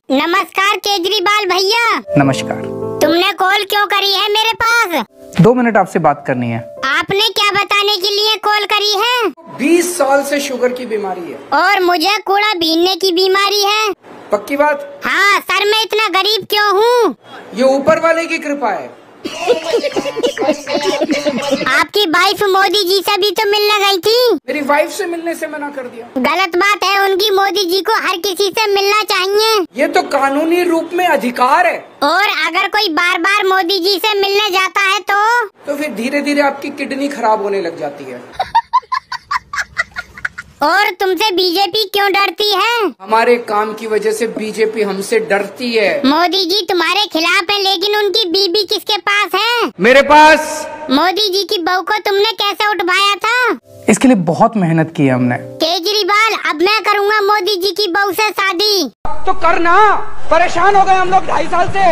नमस्कार केजरीवाल भैया। नमस्कार। तुमने कॉल क्यों करी है मेरे पास? 2 मिनट आपसे बात करनी है। आपने क्या बताने के लिए कॉल करी है? 20 साल से शुगर की बीमारी है और मुझे कूड़ा बीनने की बीमारी है। पक्की बात? हाँ सर, मैं इतना गरीब क्यों हूँ? ये ऊपर वाले की कृपा है। आपकी वाइफ मोदी जी से भी तो मिलने गई थी। मेरी वाइफ से मिलने से मना कर दिया। गलत बात है, उनकी मोदी जी को हर किसी से मिलना चाहिए। ये तो कानूनी रूप में अधिकार है। और अगर कोई बार बार मोदी जी से मिलने जाता है तो फिर धीरे धीरे आपकी किडनी खराब होने लग जाती है। और तुमसे बीजेपी क्यों डरती है? हमारे काम की वजह से बीजेपी हमसे डरती है। मोदी जी तुम्हारे खिलाफ है, लेकिन उनकी बीबी किसके पास है? मेरे पास। मोदी जी की बहू को तुमने कैसे उठवाया था? इसके लिए बहुत मेहनत की है हमने। केजरीवाल, अब मैं करूँगा मोदी जी की बहू से शादी। तो करना, परेशान हो गए हम लोग 2.5 साल से।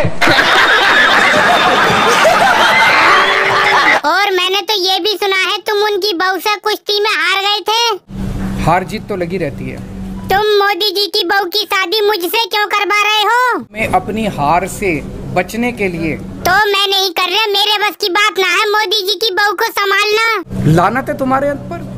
और मैंने तो ये भी सुना है तुम उनकी बहू से कुश्ती में हार गए थे। हार जीत तो लगी रहती है। तुम मोदी जी की बहू की शादी मुझसे क्यों करवा रहे हो? मैं अपनी हार से बचने के लिए। तो मैं नहीं कर रहा, मेरे बस की बात ना है मोदी जी की बहू को संभालना। लानत है तुम्हारे अंत पर।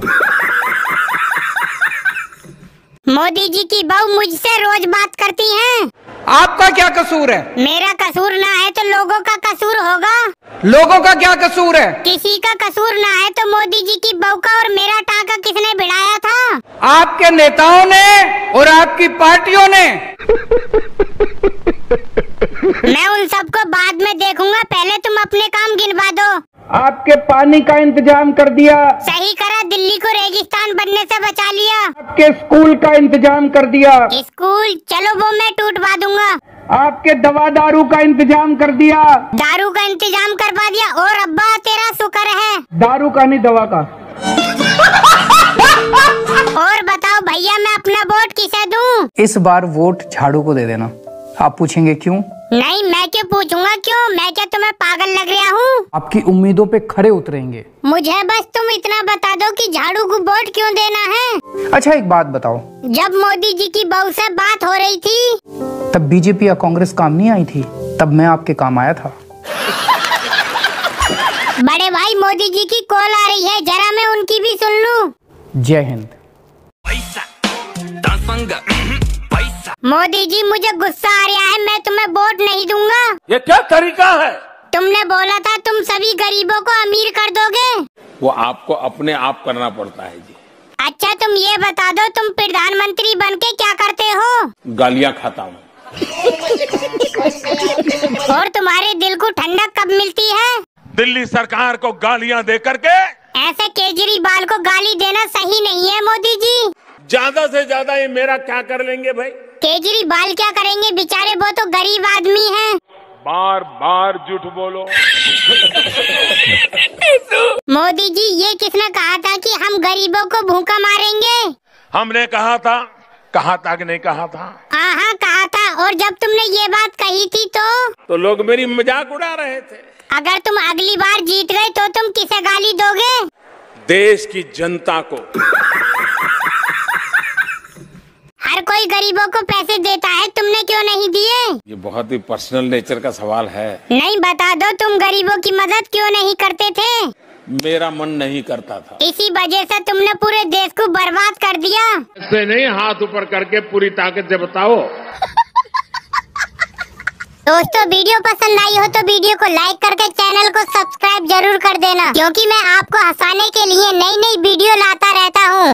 मोदी जी की बहू मुझसे रोज बात करती हैं। आपका क्या कसूर है? मेरा कसूर ना है तो लोगों का कसूर होगा। लोगों का क्या कसूर है? किसी का कसूर ना है तो मोदी जी की बहू का और मेरा टाका किसने भिड़ाया था? आपके नेताओं ने और आपकी पार्टियों ने। मैं उन सबको बाद में देखूंगा, पहले तुम अपने काम गिनवा दो। आपके पानी का इंतजाम कर दिया। सही करा, दिल्ली को रेगिस्तान बनने से बचा लिया। आपके स्कूल का इंतजाम कर दिया। स्कूल चलो वो मैं टूटवा दूंगा। आपके दवा दारू का इंतजाम कर दिया। दारू का इंतजाम करवा दिया। और अब्बा तेरा शुक्र है। दारू का नहीं, दवा का। और बताओ भैया, मैं अपना वोट किसे दूं? इस बार वोट झाड़ू को दे देना। आप पूछेंगे क्यों? नहीं, मैं क्यों पूछूंगा क्यों? मैं क्या तुम्हें पागल लग रहा हूँ? आपकी उम्मीदों पे खरे उतरेंगे। मुझे बस तुम इतना बता दो कि झाड़ू को वोट क्यों देना है। अच्छा एक बात बताओ, जब मोदी जी की बहू से बात हो रही थी तब बीजेपी या कांग्रेस काम नहीं आई थी? तब मैं आपके काम आया था। बड़े भाई, मोदी जी की कॉल आ रही है, जरा मैं उनकी भी सुन लूं। जय हिंद। मोदी जी, मुझे गुस्सा आ रहा है, मैं तुम्हें वोट नहीं दूंगा। ये क्या तरीका है? तुमने बोला था तुम सभी गरीबों को अमीर कर दोगे। वो आपको अपने आप करना पड़ता है जी। अच्छा तुम ये बता दो, तुम प्रधानमंत्री बनके क्या करते हो? गालियाँ खाता हूँ। और तुम्हारे दिल को ठंडक कब मिलती है? दिल्ली सरकार को गालियाँ दे करके। ऐसे केजरीवाल को गाली देना सही नहीं है मोदी जी। ज्यादा से ज्यादा ये मेरा क्या कर लेंगे भाई? केजरीवाल क्या करेंगे, बेचारे वो तो गरीब आदमी हैं। बार बार झूठ बोलो। मोदी जी, ये किसने कहा था कि हम गरीबों को भूखा मारेंगे? हमने कहा था कि नहीं कहा था? हाँ कहा था। और जब तुमने ये बात कही थी तो लोग मेरी मजाक उड़ा रहे थे। अगर तुम अगली बार जीत गए तो तुम किसे गाली दोगे? देश की जनता को। हर कोई गरीबों को पैसे देता है, तुमने क्यों नहीं दिए? ये बहुत ही पर्सनल नेचर का सवाल है। नहीं, बता दो, तुम गरीबों की मदद क्यों नहीं करते थे? मेरा मन नहीं करता था। इसी वजह से तुमने पूरे देश को बर्बाद कर दिया। ऐसे नहीं, हाथ ऊपर करके पूरी ताकत से बताओ। दोस्तों, वीडियो पसंद आई हो तो वीडियो को लाइक करके चैनल को सब्सक्राइब जरूर कर देना, क्योंकि मैं आपको हंसाने के लिए नई नई वीडियो लाता रहता हूँ।